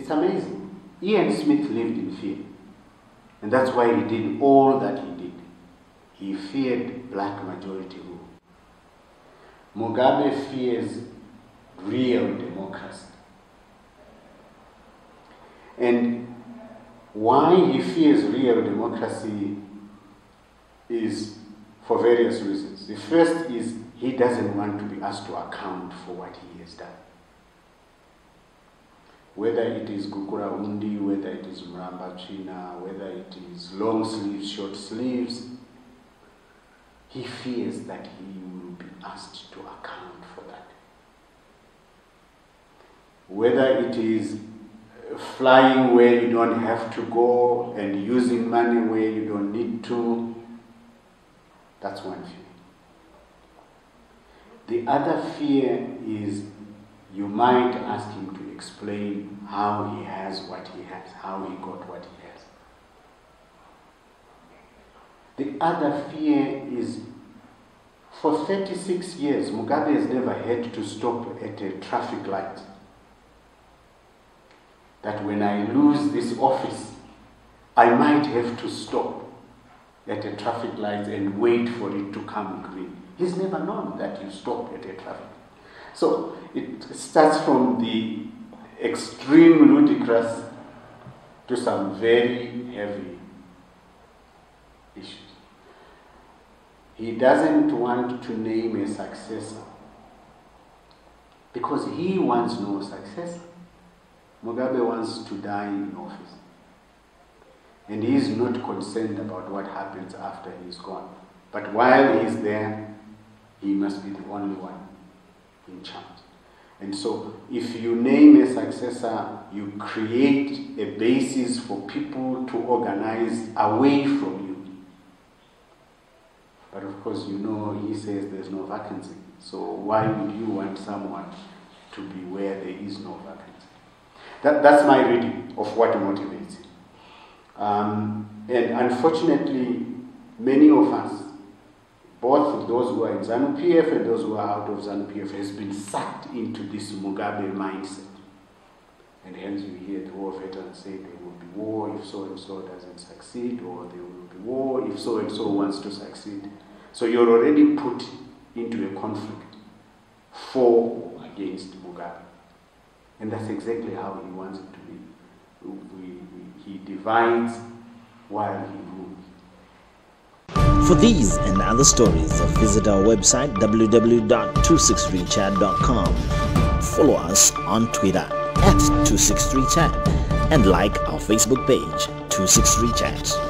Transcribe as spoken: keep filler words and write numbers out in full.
It's amazing. Ian Smith lived in fear. And that's why he did all that he did. He feared black majority rule. Mugabe fears real democracy. And why he fears real democracy is for various reasons. The first is he doesn't want to be asked to account for what he has done. Whether it is Gukura Undi, whether it is Mramba China, whether it is long sleeves, short sleeves, he fears that he will be asked to account for that. Whether it is flying where you don't have to go and using money where you don't need to, that's one fear. The other fear is you might ask him to explain how he has what he has, how he got what he has. The other fear is for thirty-six years, Mugabe has never had to stop at a traffic light. That when I lose this office, I might have to stop at a traffic light and wait for it to come green. He's never known that you stop at a traffic. So it starts from the extreme ludicrous to some very heavy issues. He doesn't want to name a successor because he wants no successor. Mugabe wants to die in office. And he is not concerned about what happens after he's gone. But while he's there, he must be the only one in charge. And so if you name a successor, you create a basis for people to organize away from you. But of course, you know, he says there's no vacancy. So why would you want someone to be where there is no vacancy? That, that's my reading of what motivates him. Um, and unfortunately, many of us, both those who are in Zanu-P F and those who are out of Zanu-P F, has been sucked into this Mugabe mindset. And hence you hear the war veterans say there will be war if so-and-so doesn't succeed, or there will be war if so-and-so wants to succeed. So you're already put into a conflict for or against Mugabe. And that's exactly how he wants it to be. We, we, he divides while he rules. For these and other stories, visit our website w w w dot two six three chat dot com. Follow us on Twitter at two six three chat and like our Facebook page two six three chat.